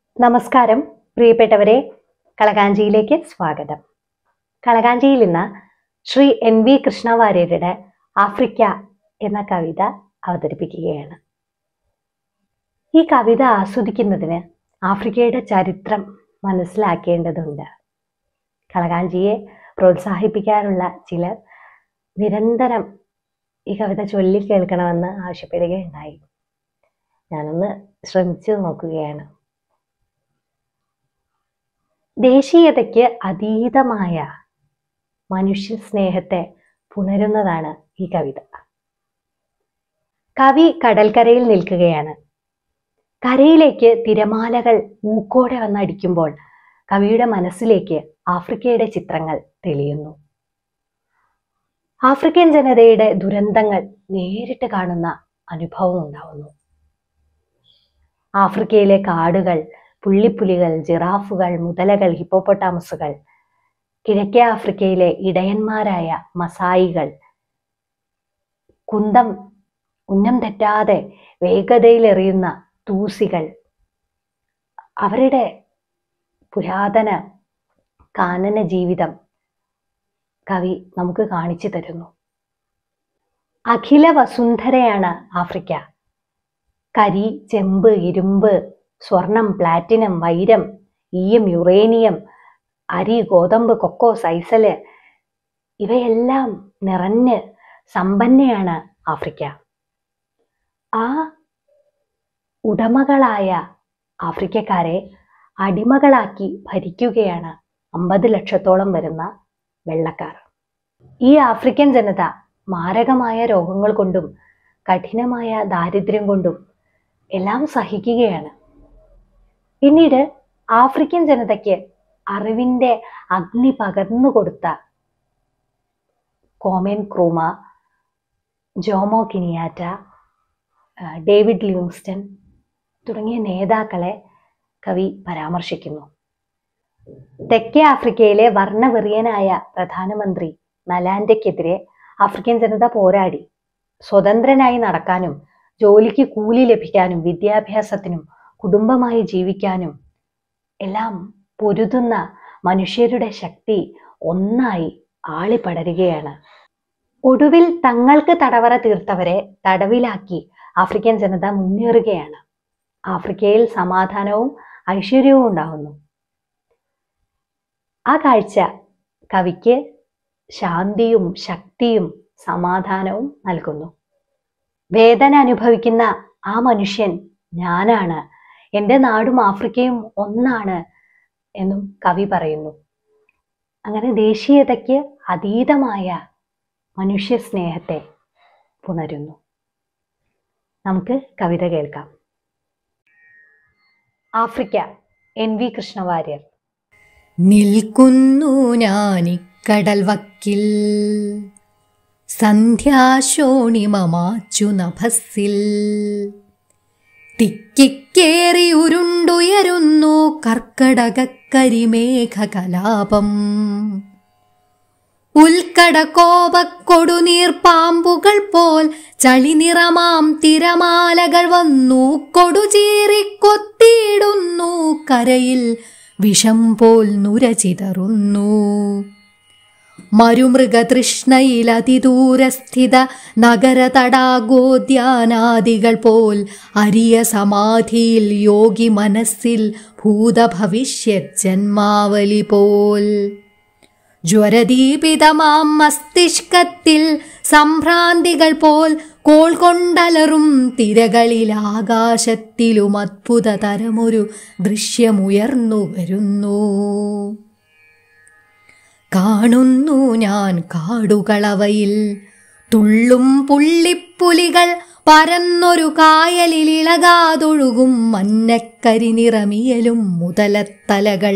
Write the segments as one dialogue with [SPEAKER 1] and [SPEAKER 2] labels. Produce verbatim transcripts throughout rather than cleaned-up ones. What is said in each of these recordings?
[SPEAKER 1] നമസ്കാരം പ്രിയപ്പെട്ടവരെ, കളകാഞ്ചിയിലേക്ക് സ്വാഗതം. കളകാഞ്ചിയിൽ ഇന്ന് ശ്രീ എൻ വി കൃഷ്ണവാര്യരുടെ ആഫ്രിക്ക എന്ന കവിത അവതരിപ്പിക്കുകയാണ്. ഈ കവിത ആസ്വദിക്കുന്നതിന് ആഫ്രിക്കയുടെ ചരിത്രം മനസ്സിലാക്കേണ്ടതുണ്ട്. കളകാഞ്ചിയെ പ്രോത്സാഹിപ്പിക്കാനുള്ള ചിലർ നിരന്തരം ഈ കവിത ചൊല്ലി കേൾക്കണമെന്ന് ആവശ്യപ്പെടുകയുണ്ടായി. ഞാനൊന്ന് ശ്രമിച്ചു നോക്കുകയാണ്. ദേശീയതയ്ക്ക് അതീതമായ മനുഷ്യ സ്നേഹത്തെ പുണരുന്നതാണ് ഈ കവിത. കവി കടൽക്കരയിൽ നിൽക്കുകയാണ്. കരയിലേക്ക് തിരമാലകൾ ഊക്കോടെ വന്നടിക്കുമ്പോൾ കവിയുടെ മനസ്സിലേക്ക് ആഫ്രിക്കയുടെ ചിത്രങ്ങൾ തെളിയുന്നു. ആഫ്രിക്കൻ ജനതയുടെ ദുരന്തങ്ങൾ നേരിട്ട് കാണുന്ന അനുഭവം ഉണ്ടാവുന്നു. ആഫ്രിക്കയിലെ കാടുകൾ, പുള്ളിപ്പുലികൾ, ജിറാഫുകൾ, മുതലകൾ, ഹിപ്പോപ്പൊട്ടാമസുകൾ, കിഴക്കേ ആഫ്രിക്കയിലെ ഇടയന്മാരായ മസായികൾ, കുന്തം ഉന്നം തെറ്റാതെ വേഗതയിലെറിയുന്ന തൂസികൾ, അവരുടെ പുരാതന കാനന ജീവിതം കവി നമുക്ക് കാണിച്ചു തരുന്നു. അഖില വസുന്ധരയാണ് ആഫ്രിക്ക. കരി, ചെമ്പ്, ഇരുമ്പ്, സ്വർണം, പ്ലാറ്റിനം, വൈരം, ഈയം, യുറേനിയം, അരി, ഗോതമ്പ്, കൊക്കോ, സൈസല് ഇവയെല്ലാം നിറഞ്ഞ് സമ്പന്നയാണ് ആഫ്രിക്ക. ആ ഉടമകളായ ആഫ്രിക്കക്കാരെ അടിമകളാക്കി ഭരിക്കുകയാണ് അമ്പത് ലക്ഷത്തോളം വരുന്ന വെള്ളക്കാർ. ഈ ആഫ്രിക്കൻ ജനത മാരകമായ രോഗങ്ങൾ കൊണ്ടും കഠിനമായ ദാരിദ്ര്യം കൊണ്ടും എല്ലാം സഹിക്കുകയാണ്. പിന്നീട് ആഫ്രിക്കൻ ജനതയ്ക്ക് അറിവിന്റെ അഗ്നി പകർന്നു കൊടുത്ത Kwame Nkrumah, Jomo Kenyatta, David Livingstone തുടങ്ങിയ നേതാക്കളെ കവി പരാമർശിക്കുന്നു. തെക്കേ ആഫ്രിക്കയിലെ വർണ്ണവെറിയനായ പ്രധാനമന്ത്രി മലാൻഡയ്ക്കെതിരെ ആഫ്രിക്കൻ ജനത പോരാടി. സ്വതന്ത്രനായി നടക്കാനും ജോലിക്ക് കൂലി ലഭിക്കാനും വിദ്യാഭ്യാസത്തിനും കുടുംബമായി ജീവിക്കാനും എല്ലാം പൊരുതുന്ന മനുഷ്യരുടെ ശക്തി ഒന്നായി ആളിപ്പടരുകയാണ്. ഒടുവിൽ തങ്ങൾക്ക് തടവറ തീർത്തവരെ തടവിലാക്കി ആഫ്രിക്കൻ ജനത മുന്നേറുകയാണ്. ആഫ്രിക്കയിൽ സമാധാനവും ഐശ്വര്യവും ഉണ്ടാകുന്നു. ആ കാഴ്ച കവിക്ക് ശാന്തിയും ശക്തിയും സമാധാനവും നൽകുന്നു. വേദന അനുഭവിക്കുന്ന ആ മനുഷ്യൻ ഞാനാണ്, എൻ്റെ നാടും ആഫ്രിക്കയും ഒന്നാണ് എന്നും കവി പറയുന്നു. അങ്ങനെ ദേശീയതയ്ക്ക് അതീതമായ മനുഷ്യ സ്നേഹത്തെ പുണരുന്നു. നമുക്ക് കവിത കേൾക്കാം. Africa, N V Krishna Warrier.
[SPEAKER 2] നിൽക്കുന്നു ഞാനിക്കടൽ വക്കിൽ, സന്ധ്യാശോണിമമാച്ചു നഭസ്സിൽ, തിക്കിക്കേറി ഉരുണ്ടുയരുന്നു കർക്കടകരിമേഘ കലാപം. ഉൽക്കട കോപക്കൊടുനീർ പാമ്പുകൾ പോൽ ചളിനിറമാം തിരമാലകൾ വന്നു കൊടുചീറിക്കൊത്തിയിടുന്നു കരയിൽ, വിഷം പോൽ നുരചിതറുന്നു. മരുമൃഗതൃഷ്ണയിലതിദൂരസ്ഥിത നഗര തടാകോദ്യാനാദികൾ പോൽ അരിയ സമാധിയിൽ യോഗി മനസ്സിൽ ഭൂതഭവിഷ്യത് ജന്മാവലി പോൽ. ജ്വരദീപിതമാം മസ്തിഷ്കത്തിൽ സംഭ്രാന്തികൾ പോൽ കോൾ കൊണ്ടലറും തിരകളിൽ ആകാശത്തിലും അത്ഭുതതരമൊരു ദൃശ്യമുയർന്നു വരുന്നു. കാണുന്നു ഞാൻ കാടുകളവയിൽ തുള്ളും പുള്ളിപ്പുലികൾ, പരന്നൊരു കായലിൽ ഇളകാതൊഴുകും മഞ്ഞക്കരിനിറമിയലും മുതലത്തലകൾ.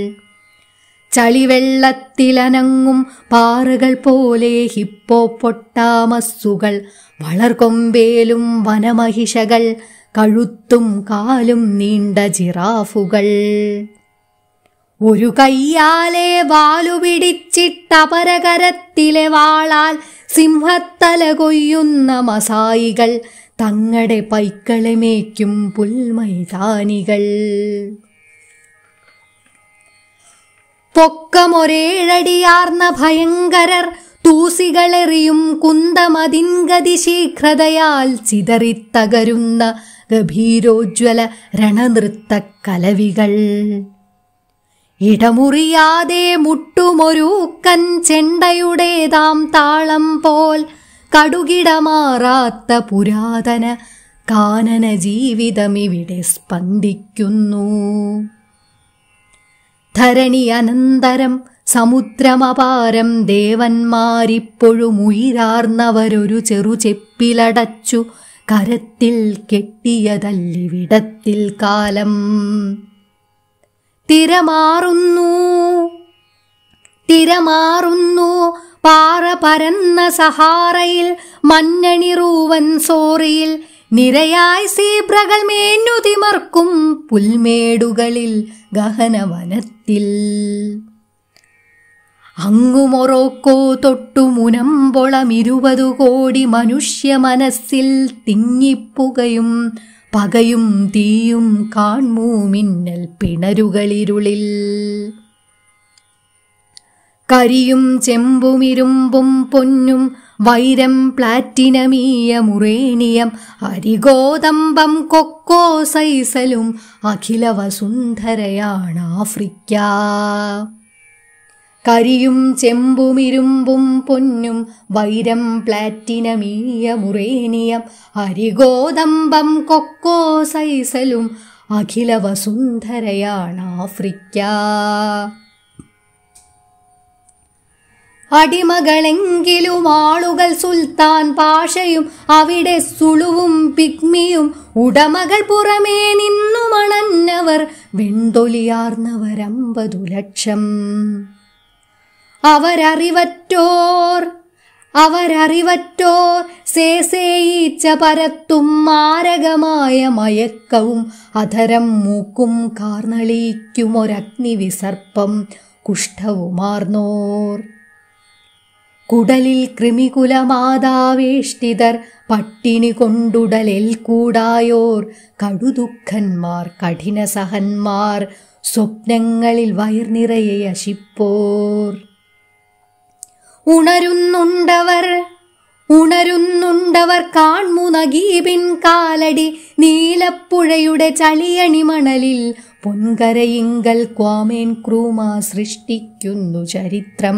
[SPEAKER 2] ചളിവെള്ളത്തിലനങ്ങും പാറകൾ പോലെ ഹിപ്പോപ്പൊട്ടാമസുകൾ, വളർകൊമ്പേലും വനമഹിഷകൾ, കഴുത്തും കാലും നീണ്ട ജിറാഫുകൾ. ഒരു കയ്യാലെ വാലുപിടിച്ചിട്ടപരകരത്തിലെ വാളാൽ സിംഹത്തല കൊയ്യുന്ന മസായികൾ, തങ്ങളുടെ പൈക്കളെ മേയ്ക്കും പുൽമൈതാനികൾ. പൊക്കമൊരേഴടിയാർന്ന ഭയങ്കരർ തൂസികളെറിയും കുന്തമതിൻ ഗതിശീഘ്രതയാൽ ചിതറിത്തകരുന്ന ഗഭീരോജ്വല രണനൃത്തക്കലവികൾ. ഇടമുറിയാതെ മുട്ടുമൊരൂക്കൻ ചെണ്ടയുടേതാം താളം പോൽ കടുകിടമാറാത്ത പുരാതന കാനന ജീവിതമിവിടെ സ്പന്ദിക്കുന്നു. ധരണി അനന്തരം സമുദ്രമപാരം ദേവന്മാരിപ്പോഴും ഉയിരാർന്നവരൊരു ചെറുചെപ്പിലടച്ചു കരത്തിൽ കെട്ടിയതല്ലിവിടത്തിൽ കാലം. തിരമാറുന്നു തിരമാറുന്നു പാറ പരന്ന സഹാറയിൽ മഞ്ഞണിറൂവൻ സോറിയിൽ നിരയായി സീബ്രകൾ മേഞ്ഞുതിമർക്കും പുൽമേടുകളിൽ ഗഹനവനത്തിൽ. അങ്ങു മൊറോക്കോ തൊട്ടു മുനമ്പൊളം ഇരുപതു കോടി മനുഷ്യ മനസ്സിൽ തിങ്ങിപ്പുകയും പകയും തീയും കാൺമൂ മിന്നൽ പിണരുകളിരുളിൽ. കരിയും ചെമ്പുമിരുമ്പും പൊന്നും വൈരം പ്ലാറ്റിനമീയ മുറേനിയം അരിഗോതമ്പം കൊക്കോ സൈസലും അഖില വസുന്ധരയാണ് ആഫ്രിക്ക. കരിയും ചെമ്പുമിരുമ്പും പൊന്നും വൈരം പ്ലാറ്റിനമീയ മുറേനിയം അരിഗോതമ്പം കൊക്കോ സൈസലും അഖില വസുന്ധരയാണ് ആഫ്രിക്ക. അടിമകളെങ്കിലും ആളുകൾ സുൽത്താൻ പാഷയും അവിടെ സുളുവും പിഗ്മിയും ഉടമകൾ പുറമേ നിന്നു മണന്നവർ വെൺതൊലിയാർന്നവരമ്പതു ലക്ഷം. അവരറിവറ്റോർ അവരറിവറ്റോർ സേസേയിച്ച പരത്തും മാരകമായ മയക്കവും അധരം മൂക്കും കാർന്നളിക്കുമൊരഗ്നി വിസർപ്പം കുഷ്ഠവുമാർന്നോർ. കുടലിൽ കൃമികുലമാതാവേഷ്ടിതർ പട്ടിണി കൊണ്ടുടലിൽ കൂടായോർ കടുദുഃഖന്മാർ കഠിനസഹന്മാർ സ്വപ്നങ്ങളിൽ വയർനിറയെ അശിപ്പോർ. ഉണരുന്നുണ്ടവർ ഉണരുന്നുണ്ടവർ കാൺമു നഗീബിൻ കാലടി നീലപ്പുഴയുടെ ചളിയണി മണലിൽ പൊൻകരയിങ്കൽ ക്വാമേൻ ക്രൂമ സൃഷ്ടിക്കുന്നു ചരിത്രം.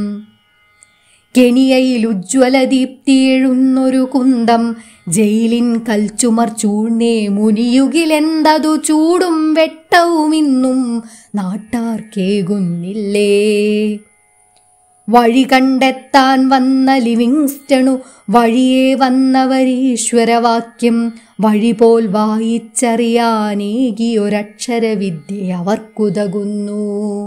[SPEAKER 2] കെനിയയിൽ ഉജ്ജ്വല ദീപ്തിയെഴുന്നൊരു കുന്തം ജയിലിൻ കൽച്ചുമർ ചൂഴ്ന്നേ മുനിയുകിലെന്തതു ചൂടും വെട്ടവുമിന്നും നാട്ടാർ കേകുന്നില്ലേ. വഴി കണ്ടെത്താൻ വന്ന ലിവിങ്സ്റ്റണു വഴിയേ വന്നവരീശ്വരവാക്യം വഴി പോൽ വായിച്ചറിയാനേകിയൊരക്ഷരവിദ്യ അവർക്കുതകുന്നു.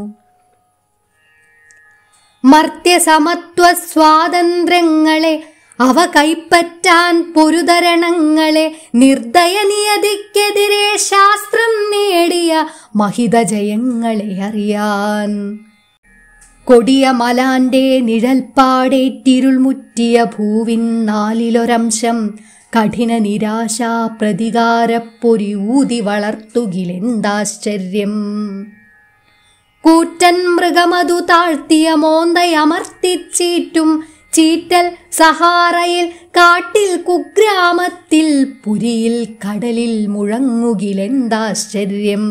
[SPEAKER 2] മർത്യസമത്വ സ്വാതന്ത്ര്യങ്ങളെ അവ കൈപ്പറ്റാൻ പൊരുതരണങ്ങളെ നിർദ്ദയ നിയതിക്കെതിരെ ശാസ്ത്രം നേടിയ മഹിത ജയങ്ങളെ അറിയാൻ. കൊടിയ മലാന്റെ നിഴൽപ്പാടേറ്റിരുൾ മുറ്റിയ ഭൂവിൻ നാലിലൊരംശം കഠിന നിരാശാ പ്രതികാരപ്പൊരി ഊതി വളർത്തുകിലെന്താശ്ചര്യം. കൂറ്റൻ മൃഗമതു താഴ്ത്തിയ മോന്തയമർത്തിച്ചീറ്റും ചീറ്റൽ സഹാറയിൽ കാട്ടിൽ കുഗ്രാമത്തിൽ പുരിയിൽ കടലിൽ മുഴങ്ങുകിലെന്താശ്ചര്യം.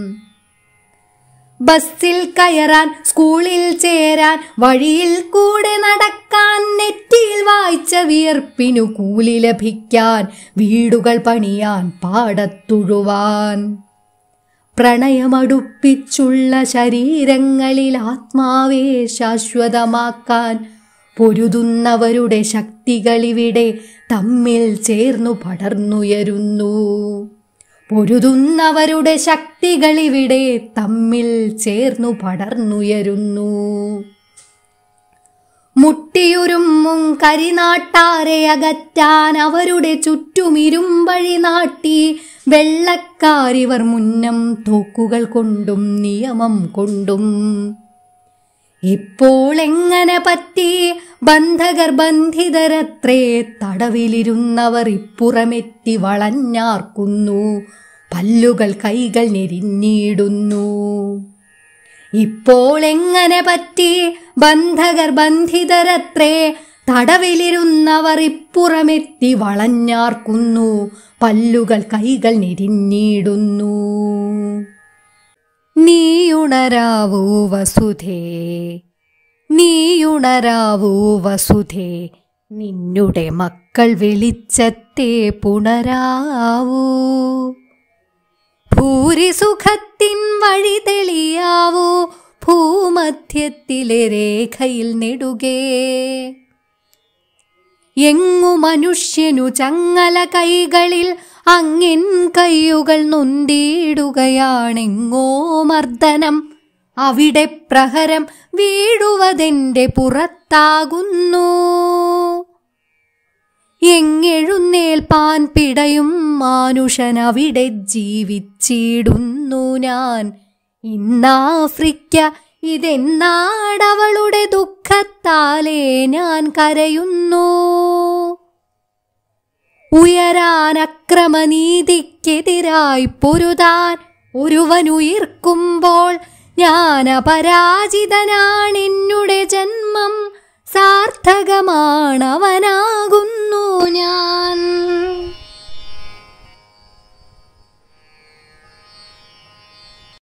[SPEAKER 2] ബസ്സിൽ കയറാൻ സ്കൂളിൽ ചേരാൻ വഴിയിൽ കൂടെ നടക്കാൻ നെറ്റിയിൽ വായിച്ച വിയർപ്പിനു കൂലി ലഭിക്കാൻ വീടുകൾ പണിയാൻ പാടത്തുഴുവാൻ. പ്രണയമടുപ്പിച്ചുള്ള ശരീരങ്ങളിൽ ആത്മാവെ ശാശ്വതമാക്കാൻ പൊരുതുന്നവരുടെ ശക്തികളിവിടെ തമ്മിൽ ചേർന്നു പടർന്നുയരുന്നു. പൊരുതുന്നവരുടെ ശക്തികളിവിടെ തമ്മിൽ ചേർന്നു പടർന്നുയരുന്നു. മുട്ടിയുരുമ്മും കരിനാട്ടാരെ അകറ്റാൻ അവരുടെ ചുറ്റുമിരുമ്പഴി നാട്ടി വെള്ളക്കാരിവർ മുന്നം തോക്കുകൾ കൊണ്ടും നിയമം കൊണ്ടും. ഇപ്പോൾ എങ്ങനെ പറ്റി ബന്ധകർ ബന്ധിതരത്രേ തടവിലിരുന്നവർ ഇപ്പുറമെത്തി വളഞ്ഞാർക്കുന്നു പല്ലുകൾ കൈകൾ ഞെരിഞ്ഞിടുന്നു. ഇപ്പോൾ എങ്ങനെ പറ്റി ബന്ധകർ ബന്ധിതരത്രേ, തടവിലിരുന്നവർ ഇപ്പുറമെത്തി വളഞ്ഞാർക്കുന്നു, പല്ലുകൾ കൈകൾ ഞെരിഞ്ഞിടുന്നു. നീയുണരാവൂ വസുധേ, നീയുണരാവൂ വസുധേ, നിന്നുടെ മക്കൾ വെളിച്ചത്തെ പുണരാവൂ. ഭൂരിസുഖത്തിൻ വഴി തെളിയാവൂ, ഭൂമധ്യത്തിലെ രേഖയിൽ നെടുകേ. എങ്ങു മനുഷ്യനു ചങ്ങല കൈകളിൽ അങ്ങിൻ കയ്യുകൾ നൊന്തിടുകയാണെങ്ങോ മർദ്ദനം, അവിടെ പ്രഹരം വീഴുവതെന്റെ പുറത്താകുന്നു. എങ്ങെഴുന്നേൽപ്പാൻ പിടയും മാനുഷൻ അവിടെ ജീവിച്ചിടുന്നു ഞാൻ. ഇന്നാഫ്രിക്ക ഇതെന്നാടവളുടെ ദുഃഖത്താലേ ഞാൻ കരയുന്നു. ഉയരാൻ അക്രമനീതിക്കെതിരായി പൊരുതാൻ ഒരുവനുയിർക്കുമ്പോൾ ഞാൻ അപരാജിതനാണെന്നുടെ ജന്മം സാർത്ഥകമാണവൻ